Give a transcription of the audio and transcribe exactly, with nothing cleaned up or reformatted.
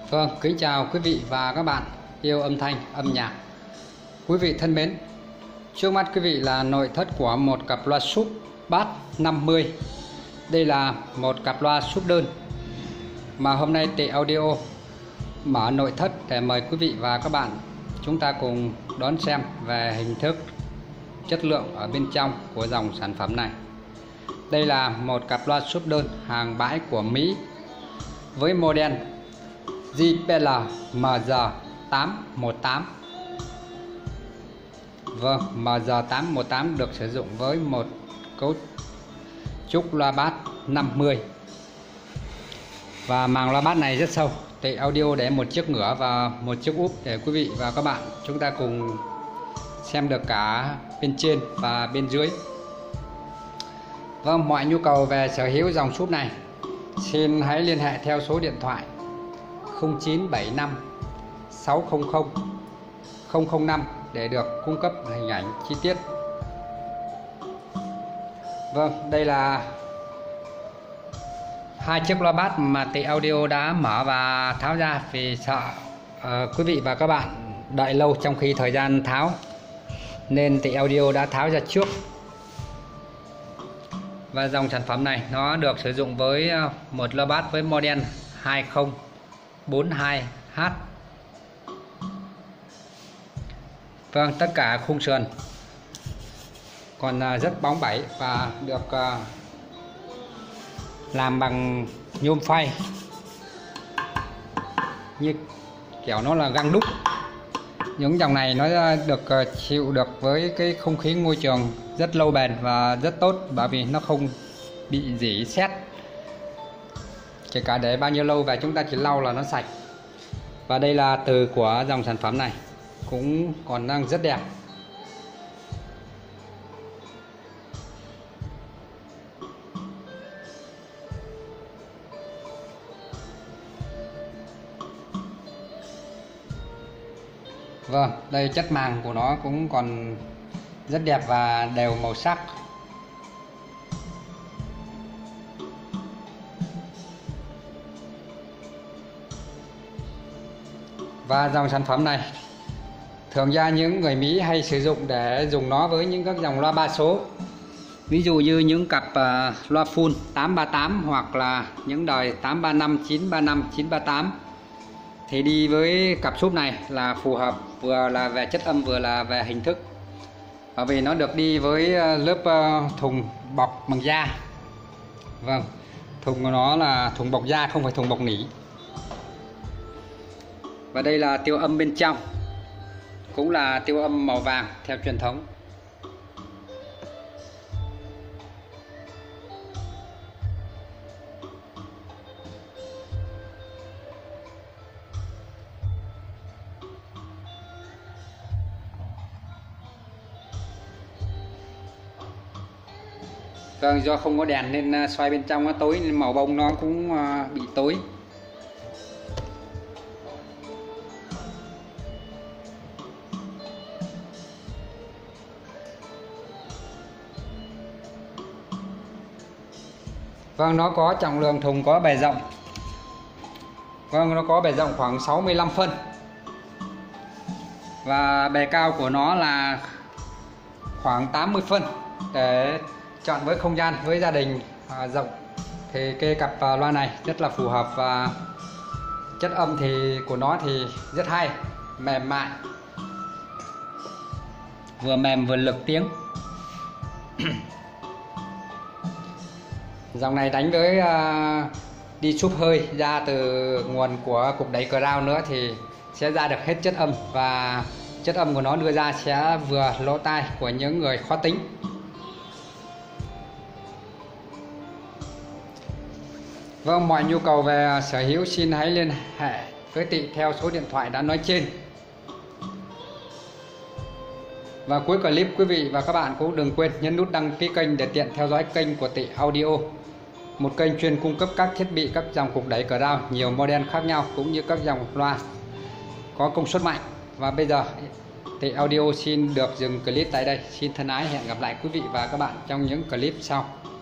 Vâng, kính chào quý vị và các bạn yêu âm thanh, âm nhạc. Quý vị thân mến, trước mắt quý vị là nội thất của một cặp loa súp bass năm mươi. Đây là một cặp loa súp đơn mà hôm nay Tị Audio mở nội thất để mời quý vị và các bạn chúng ta cùng đón xem về hình thức, chất lượng ở bên trong của dòng sản phẩm này. Đây là một cặp loa súp đơn hàng bãi của Mỹ với model J P L M G tám một tám. Vâng, M G tám một tám được sử dụng với một cấu trúc loa bass năm mươi. Và màng loa bass này rất sâu. Tị Audio để một chiếc ngửa và một chiếc úp để quý vị và các bạn chúng ta cùng xem được cả bên trên và bên dưới. Vâng, mọi nhu cầu về sở hữu dòng súp này xin hãy liên hệ theo số điện thoại không chín bảy năm sáu không không không không năm để được cung cấp hình ảnh chi tiết. Vâng, đây là hai chiếc loa bass mà Tị Audio đã mở và tháo ra vì sợ uh, quý vị và các bạn đợi lâu trong khi thời gian tháo, nên Tị Audio đã tháo ra trước. Và dòng sản phẩm này nó được sử dụng với một loa bass với model hai không bốn hai H. Vâng, tất cả khung sườn còn rất bóng bẩy và được làm bằng nhôm phay, như kiểu nó là găng đúc. Những dòng này nó được chịu được với cái không khí môi trường rất lâu bền và rất tốt, bởi vì nó không bị rỉ sét. Kể cả để bao nhiêu lâu và chúng ta chỉ lau là nó sạch. Và đây là từ của dòng sản phẩm này, cũng còn đang rất đẹp. Vâng, đây chất màng của nó cũng còn rất đẹp và đều màu sắc. Và dòng sản phẩm này thường ra những người Mỹ hay sử dụng để dùng nó với những các dòng loa ba số. Ví dụ như những cặp uh, loa full tám ba tám hoặc là những đời tám ba năm, chín ba năm, chín ba tám. Thì đi với cặp súp này là phù hợp, vừa là về chất âm vừa là về hình thức. Bởi vì nó được đi với lớp uh, thùng bọc bằng da. Vâng, thùng của nó là thùng bọc da, không phải thùng bọc nỉ. Và đây là tiêu âm bên trong, cũng là tiêu âm màu vàng theo truyền thống. Vâng, do không có đèn nên xoay bên trong nó tối, nên màu bông nó cũng bị tối. Vâng, nó có trọng lượng thùng, có bề rộng. Vâng, nó có bề rộng khoảng sáu mươi lăm phân. Và bề cao của nó là khoảng tám mươi phân. Để chọn với không gian, với gia đình à, rộng thì cái cặp à, loa này rất là phù hợp. Và chất âm thì của nó thì rất hay, mềm mại, vừa mềm vừa lực tiếng. Dòng này đánh với uh, đi súp hơi ra từ nguồn của cục đẩy crown nữa thì sẽ ra được hết chất âm, và chất âm của nó đưa ra sẽ vừa lỗ tai của những người khó tính. Vâng, mọi nhu cầu về sở hữu xin hãy liên hệ với Tị theo số điện thoại đã nói trên. Và cuối clip quý vị và các bạn cũng đừng quên nhấn nút đăng ký kênh để tiện theo dõi kênh của Tị Audio, một kênh chuyên cung cấp các thiết bị, các dòng cục đẩy crown nhiều model khác nhau, cũng như các dòng loa có công suất mạnh. Và bây giờ Tị Audio xin được dừng clip tại đây. Xin thân ái hẹn gặp lại quý vị và các bạn trong những clip sau.